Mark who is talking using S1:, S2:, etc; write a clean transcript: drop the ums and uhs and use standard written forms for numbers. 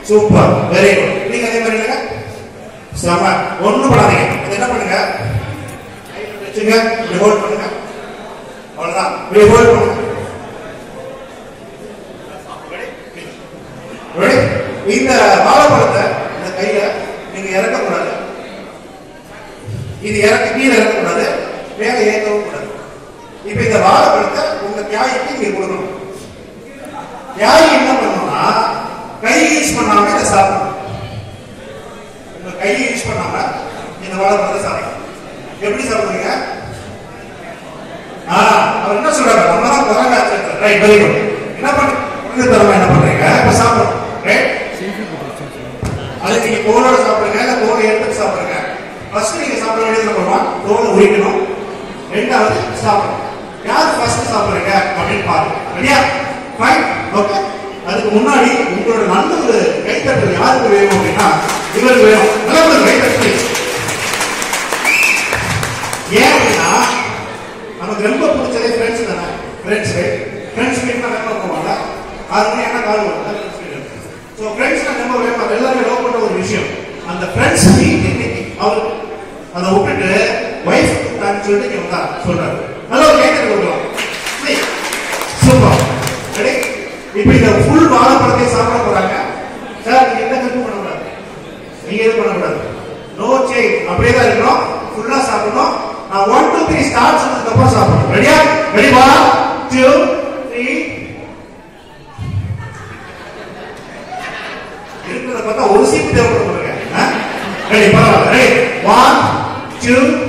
S1: Super, very good. நீங்க அதே மாதிரி இல்லைங்க செம. ஒண்ணும் பண்ணாதீங்க. இது என்ன பண்ணுங்க, வச்சுங்க, இப்படி ஹோல்ட் பண்ணுங்க, அவ்வளவுதான். இப்படி ஹோல்ட் பண்ணுங்க. இந்த வாழைப்பழத்தை இந்த கையில நீங்க இறக்கக்கூடாது. இது கீழே இறக்கக்கூடாது, மேல ஏற்கவும் கூடாது. இப்ப இந்த வாழைப்பழத்தை உங்க தியாகிக்கு நீங்க கொடுக்கணும். தியாகி என்ன பண்ணணும்னா கை யூஸ் பண்ணாம இதை சாப்பிடணும். உங்க கையை யூஸ் பண்ணாம இந்த வாழைப்பழத்தை சாப்பிடணும். எப்படி சாப்பிடுறீங்க? அவர் என்ன சொல்றாரு, நம்ம தான் குரங்கு ஆச்சு. Right, very good. என்ன பண்றீங்க தரமா, என்ன பண்றீங்க இப்ப சாப்பிடணும். ரைட், அது நீங்க தோலோட சாப்பிடுங்க, இல்ல தோலை எடுத்து சாப்பிடுங்க. ஃபர்ஸ்ட் நீங்க சாப்பிட வேண்டியது நம்ம தோலை உரிக்கணும். ரெண்டாவது சாப்பிடணும். யார் ஃபர்ஸ்ட் சாப்பிடுறீங்க அப்படின்னு பாருங்க. ரெடியா? Fine, okay. அதுக்கு முன்னாடி உங்களோட நல்ல ஒரு கைத்தட்டல் யாருக்கு வேணும் அப்படின்னா இவருக்கு வேணும். நல்ல ஒரு கைத்தட்டல். ஏன் அப்படின்னா நமக்கு ரொம்ப பிடிச்சதே ஃப்ரெண்ட்ஸ் தானே. ஃப்ரெண்ட்ஸ் மீட்னா வேணும் போவாங்க. அது என்ன கால் வரும். ஸோ ஃப்ரெண்ட்ஸ்னா ரொம்ப வேணும். எல்லாருமே லவ் பண்ற ஒரு விஷயம். அந்த ஃப்ரெண்ட்ஸ் மீட் அவர் அதை விட்டுட்டு வைஃப் தான் சொல்லிட்டு இவங்க சொல்றாரு. நல்ல ஒரு கைத்தட்டல் கொடுக்கலாம். Super, ready. இப்ப இந்த ஃபுல் வாழைப்பழத்தை சாப்பிட போறாங்க. சார் நீங்க எந்த ஹெல்ப் பண்ணக்கூடாது, நீங்க எதுவும் பண்ணக்கூடாது. நோ சேஞ்ச், அப்படியே தான் இருக்கணும். ஃபுல்லா சாப்பிடணும். நான் 1 2 3 ஸ்டார்ட் சொன்னதுக்கு அப்புறம் சாப்பிடணும். ரெடியா? ரெடி, 1 2 3. இருக்கிறத பார்த்தா ஒரு சீப்பு தேவைப்படுங்க. ரெடி, பரவாயில்ல. ரெடி, 1 2